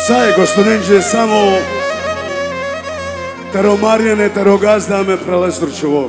Sai, gospodinče, samo Taro Marjane, Taro Gazda me prelestručuvo.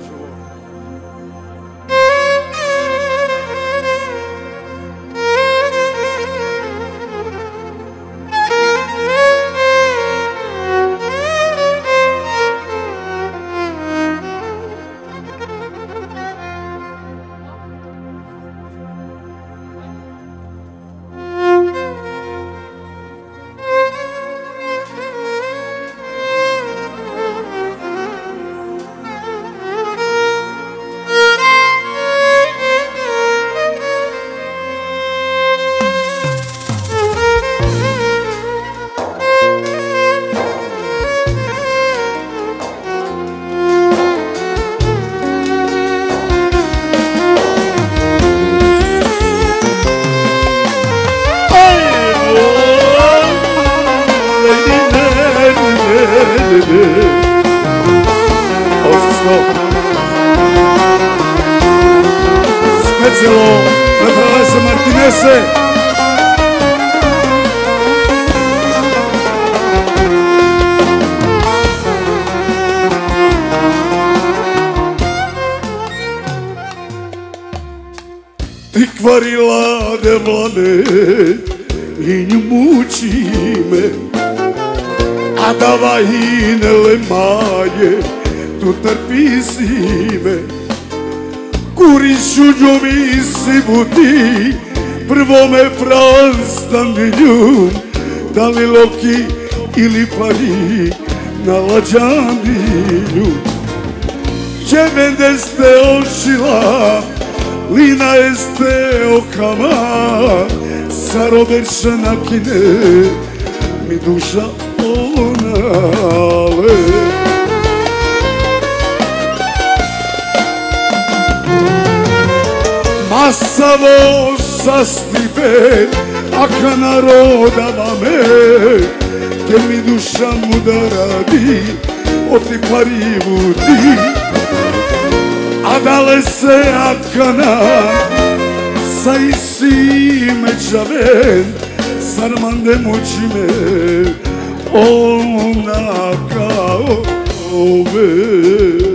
Specijalno preprave Martinese. Ti kvarila devlane i nju muči me, a davaj ne maje, tu trpi si me. Kuriću ljubi si buti, prvo me prastan ljum, da li loki ili pari na lađaniju. Jebende ste ošila, lina este okama, sa roberšana kine, mi duša onale. Masavo sastipe, aka narodava me, jer mi duša muda radi, o ti parivu ti. A dale se akana, sa isi mečaven, sarmande muči me, ona kao ove.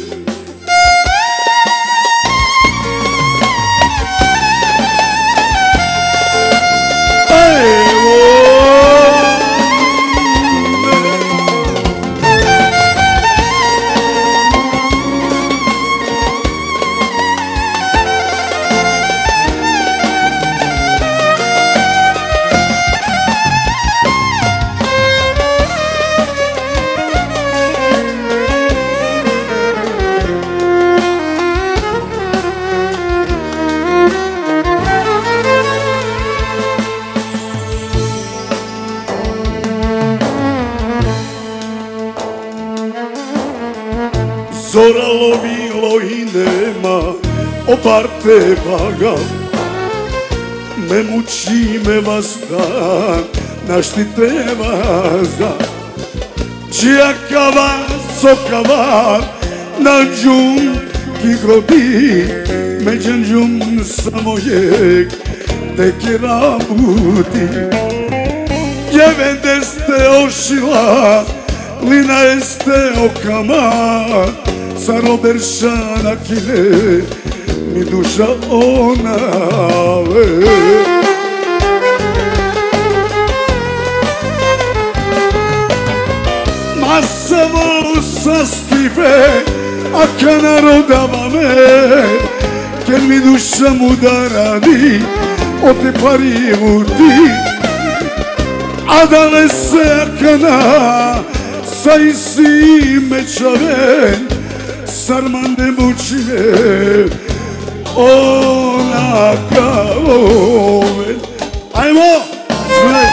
Zora lovilo i nema, oparte vaga, me muči me vas dan, naštite vas dan. Čiakava, sokava, nađum ki grodi, međanđum samo jek, teke rabuti. Jevende ste ošila, lina este okama, sa roberšana kine, mi duša onale. Masavo sastipe, aka narodava me, jer mi duša muda radi, o te parivu ti. A dale se akana, sa isi mečaven, sarmande muči me, ona kao ove. Ajmo! Sve!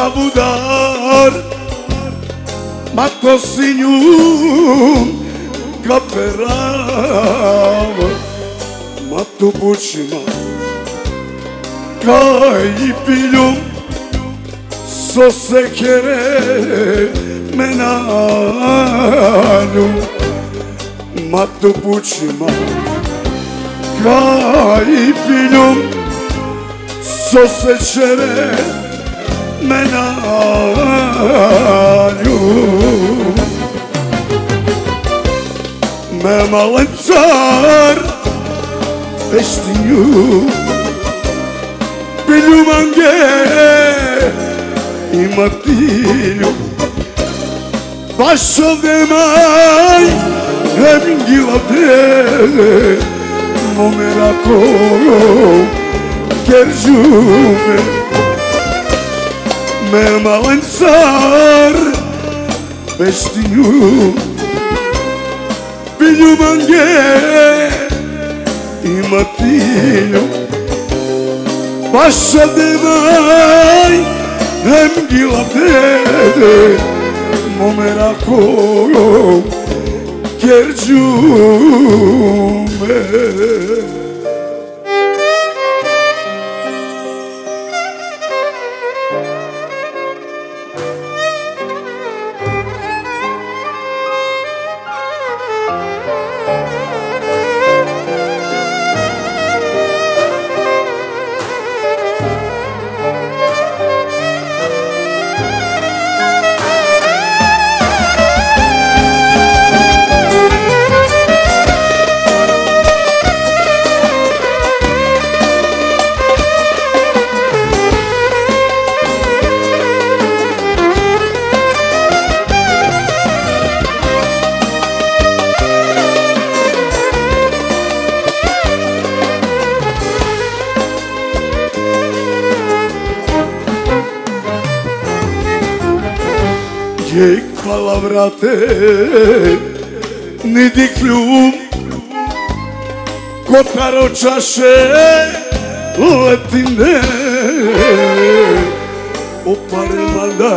Savudar ma to sinjum ka perava ma to bučima ka i piljum so se kere menanju ma to bučima ka i piljum so se kere menanju me malen car vestinju pilju mange i martilju baš ovdje maj evingila te momerako kerđume me malen car vestinju pilju mange i martilju baš ovdje maj evingila te momerako kerđume Jej hvala vrate, ni dikljum, kotaro čaše letine, opare mandar,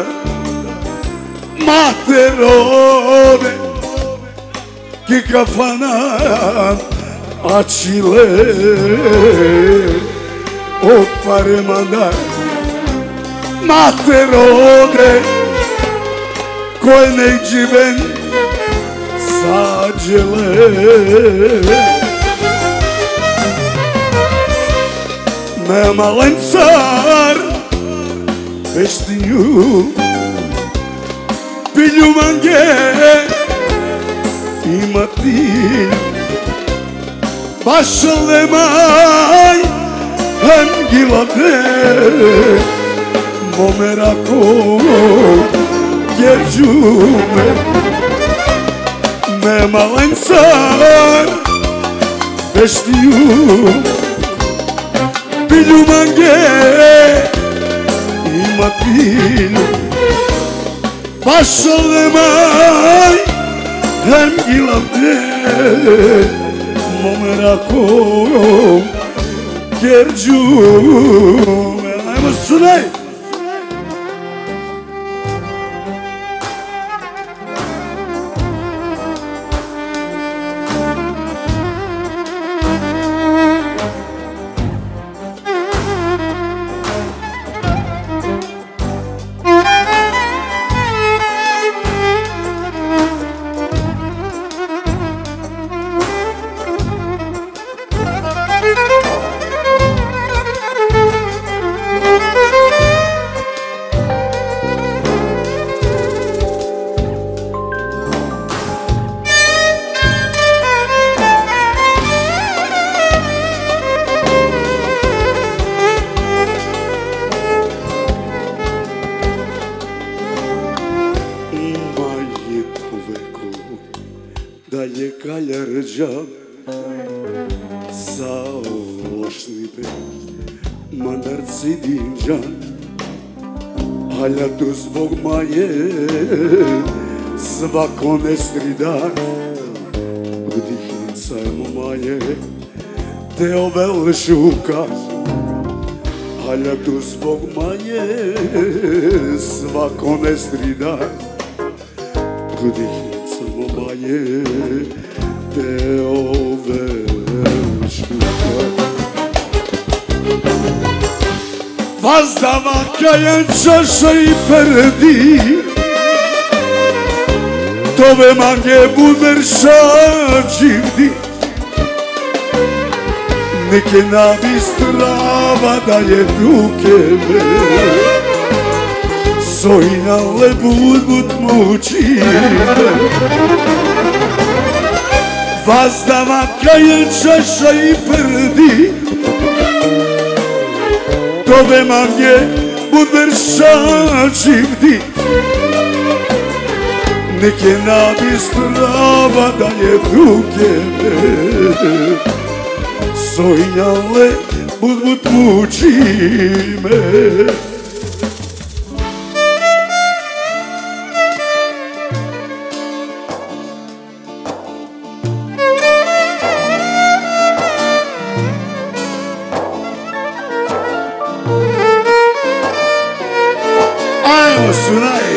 mate rode, ki kafanan, acile, opare mandar, mate rode, koje nek živen sađele me malen car vestinju pilju mange i martilju baš ovdje maj evingila te momerako kerđume me malen car vestinju pilju mange i martilju baš ovdje maj evingila te momerako kerđume. Ajmo sunaj! Dalje kalja rđav sa ošnipe mandarci dinđan haljadu zbog maje svako nestridan vdihnica je mu maje te ove lžuka Haljatu zbog manje svako ne strida, Gdih samo manje te ove štuka. Vazdava kajan čaša i perdi, Tove mange buderša dživdi, Neke nabi strava da je duke me, Sojnale bud muči me. Vazdava kajan čaša i perdi, Tove mange buderša dživdi, Neke nabi strava da je duke me, Sojnale bud muči me. Ajmo Sunaj!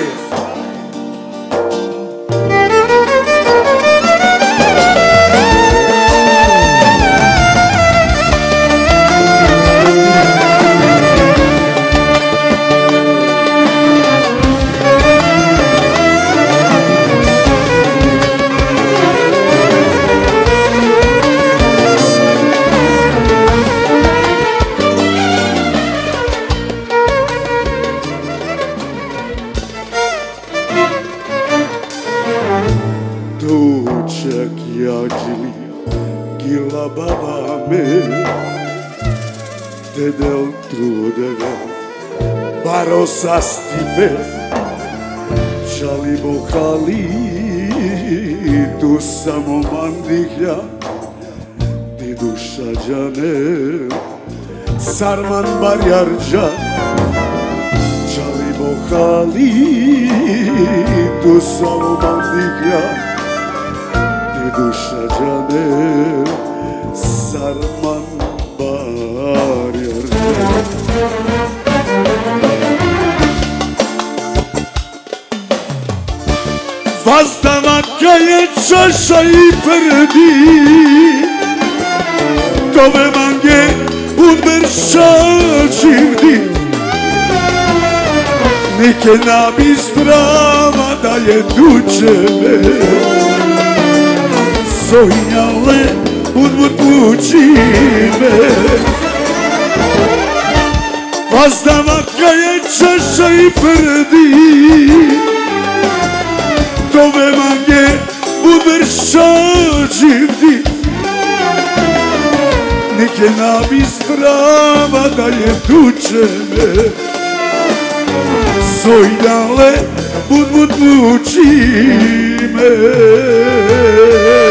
Dučak jađili gila baba me, Dedel trudeve baro sastipe, Čali bohali tu samo mandihlja, Ti duša džane sarman barjarđa, Čali bohali tu samo mandihlja, Duša džane sarman barjarđa. Vazdava kajan čaša i perdi, Tove mange buderša dživdi, Neke nabi strava da je duče me, Sojnale bud muči me. Vazdava kajan čaša i perdi, Tove mange buderša dživdi, Neke nabi strava da je duče me, Sojnale bud muči me.